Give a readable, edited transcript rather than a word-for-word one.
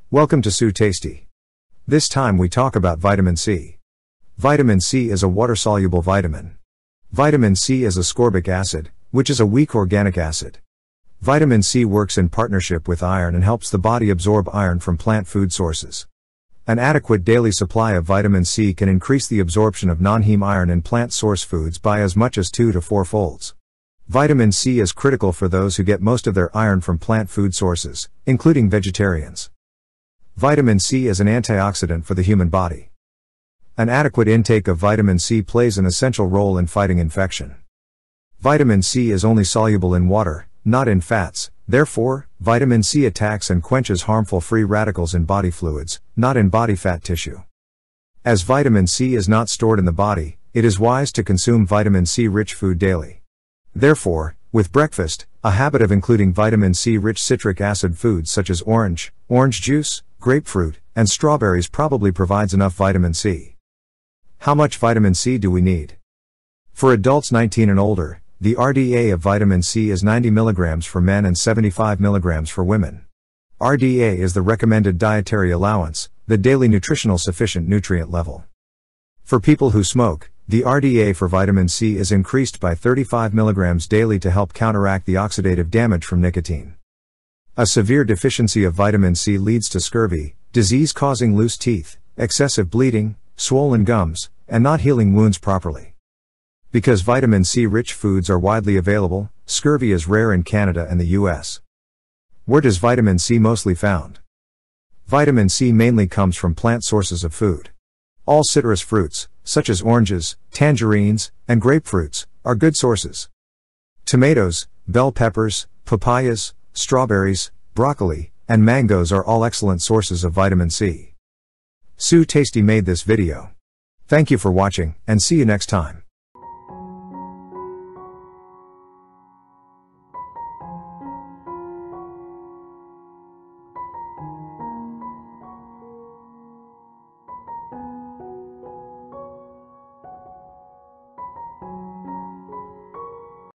Welcome to Sutasty. This time we talk about vitamin C. Vitamin C is a water-soluble vitamin. Vitamin C is ascorbic acid, which is a weak organic acid. Vitamin C works in partnership with iron and helps the body absorb iron from plant food sources. An adequate daily supply of vitamin C can increase the absorption of non-heme iron in plant source foods by as much as 2 to 4 folds. Vitamin C is critical for those who get most of their iron from plant food sources, including vegetarians. Vitamin C is an antioxidant for the human body. An adequate intake of vitamin C plays an essential role in fighting infection. Vitamin C is only soluble in water, not in fats, therefore, vitamin C attacks and quenches harmful free radicals in body fluids, not in body fat tissue. As vitamin C is not stored in the body, it is wise to consume vitamin C-rich food daily. Therefore, with breakfast, a habit of including vitamin C-rich citric acid foods such as orange juice, grapefruit, and strawberries probably provides enough vitamin C. How much vitamin C do we need? For adults 19 and older, the RDA of vitamin C is 90 mg for men and 75 mg for women. RDA is the Recommended Dietary Allowance, the daily nutritional sufficient nutrient level. For people who smoke, the RDA for vitamin C is increased by 35 mg daily to help counteract the oxidative damage from nicotine. A severe deficiency of vitamin C leads to scurvy, disease causing loose teeth, excessive bleeding, swollen gums, and not healing wounds properly. Because vitamin C-rich foods are widely available, scurvy is rare in Canada and the US. Where does vitamin C mostly found? Vitamin C mainly comes from plant sources of food. All citrus fruits, such as oranges, tangerines, and grapefruits, are good sources. Tomatoes, bell peppers, papayas, strawberries, broccoli, and mangoes are all excellent sources of vitamin C. Sutasty made this video. Thank you for watching, and see you next time.